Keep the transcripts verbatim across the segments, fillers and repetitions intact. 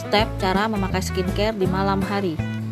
Step cara memakai skincare di malam hari.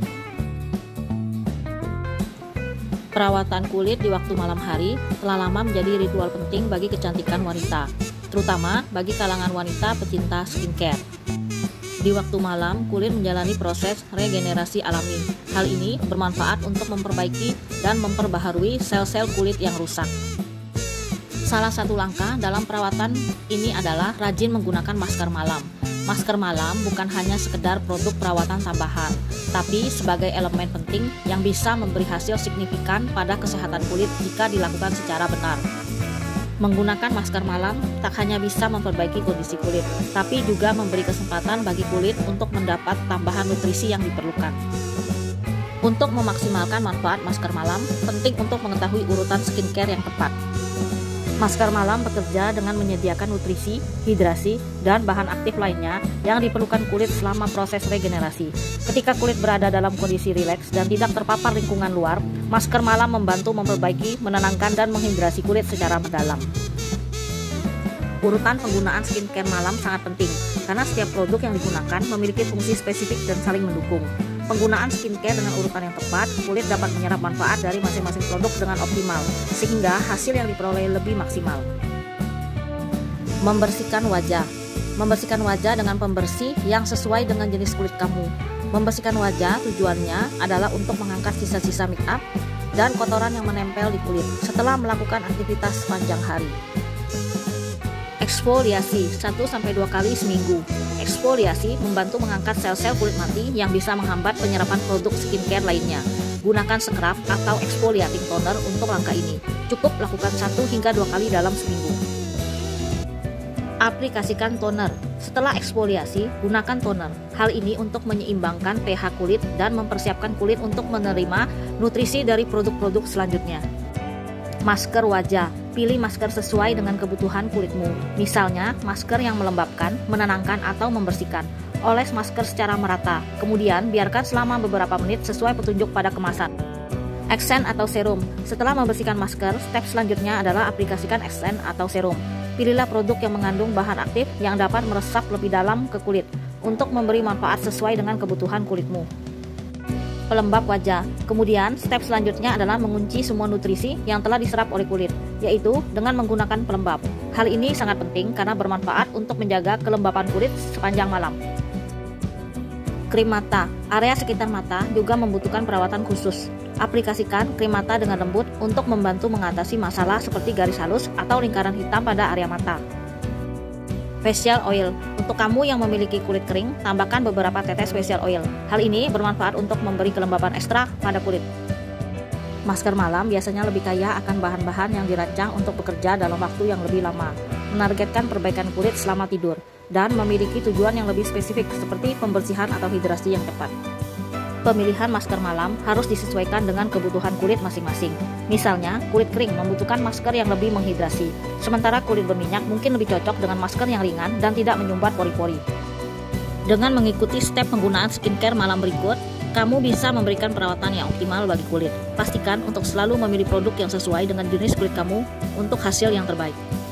Perawatan kulit di waktu malam hari telah lama menjadi ritual penting bagi kecantikan wanita, terutama bagi kalangan wanita pecinta skincare. Di waktu malam, kulit menjalani proses regenerasi alami. Hal ini bermanfaat untuk memperbaiki dan memperbaharui sel-sel kulit yang rusak. Salah satu langkah dalam perawatan ini adalah rajin menggunakan masker malam. Masker malam bukan hanya sekedar produk perawatan tambahan, tapi sebagai elemen penting yang bisa memberi hasil signifikan pada kesehatan kulit jika dilakukan secara benar. Menggunakan masker malam tak hanya bisa memperbaiki kondisi kulit, tapi juga memberi kesempatan bagi kulit untuk mendapat tambahan nutrisi yang diperlukan. Untuk memaksimalkan manfaat masker malam, penting untuk mengetahui urutan skincare yang tepat. Masker malam bekerja dengan menyediakan nutrisi, hidrasi, dan bahan aktif lainnya yang diperlukan kulit selama proses regenerasi. Ketika kulit berada dalam kondisi rileks dan tidak terpapar lingkungan luar, masker malam membantu memperbaiki, menenangkan, dan menghidrasi kulit secara mendalam. Urutan penggunaan skincare malam sangat penting, karena setiap produk yang digunakan memiliki fungsi spesifik dan saling mendukung. Penggunaan skincare dengan urutan yang tepat, kulit dapat menyerap manfaat dari masing-masing produk dengan optimal, sehingga hasil yang diperoleh lebih maksimal. Membersihkan wajah. Membersihkan wajah dengan pembersih yang sesuai dengan jenis kulit kamu. Membersihkan wajah tujuannya adalah untuk mengangkat sisa-sisa make up dan kotoran yang menempel di kulit setelah melakukan aktivitas sepanjang hari. Eksfoliasi satu sampai dua kali seminggu. Eksfoliasi membantu mengangkat sel-sel kulit mati yang bisa menghambat penyerapan produk skincare lainnya. Gunakan scrub atau exfoliating toner untuk langkah ini. Cukup lakukan satu hingga dua kali dalam seminggu. Aplikasikan toner. Setelah eksfoliasi, gunakan toner. Hal ini untuk menyeimbangkan pH kulit dan mempersiapkan kulit untuk menerima nutrisi dari produk-produk selanjutnya. Masker wajah. Pilih masker sesuai dengan kebutuhan kulitmu. Misalnya, masker yang melembabkan, menenangkan, atau membersihkan. Oles masker secara merata. Kemudian, biarkan selama beberapa menit sesuai petunjuk pada kemasan. Eksen atau serum. Setelah membersihkan masker, step selanjutnya adalah aplikasikan eksen atau serum. Pilihlah produk yang mengandung bahan aktif yang dapat meresap lebih dalam ke kulit untuk memberi manfaat sesuai dengan kebutuhan kulitmu. Pelembab wajah. Kemudian, step selanjutnya adalah mengunci semua nutrisi yang telah diserap oleh kulit, yaitu dengan menggunakan pelembab. Hal ini sangat penting karena bermanfaat untuk menjaga kelembapan kulit sepanjang malam. Krim mata. Area sekitar mata juga membutuhkan perawatan khusus. Aplikasikan krim mata dengan lembut untuk membantu mengatasi masalah seperti garis halus atau lingkaran hitam pada area mata. Facial oil. Untuk kamu yang memiliki kulit kering, tambahkan beberapa tetes facial oil. Hal ini bermanfaat untuk memberi kelembapan ekstra pada kulit. Masker malam biasanya lebih kaya akan bahan-bahan yang dirancang untuk bekerja dalam waktu yang lebih lama, menargetkan perbaikan kulit selama tidur, dan memiliki tujuan yang lebih spesifik seperti pembersihan atau hidrasi yang tepat. Pemilihan masker malam harus disesuaikan dengan kebutuhan kulit masing-masing. Misalnya, kulit kering membutuhkan masker yang lebih menghidrasi, sementara kulit berminyak mungkin lebih cocok dengan masker yang ringan dan tidak menyumbat pori-pori. Dengan mengikuti step penggunaan skincare malam berikut, kamu bisa memberikan perawatan yang optimal bagi kulit. Pastikan untuk selalu memilih produk yang sesuai dengan jenis kulit kamu untuk hasil yang terbaik.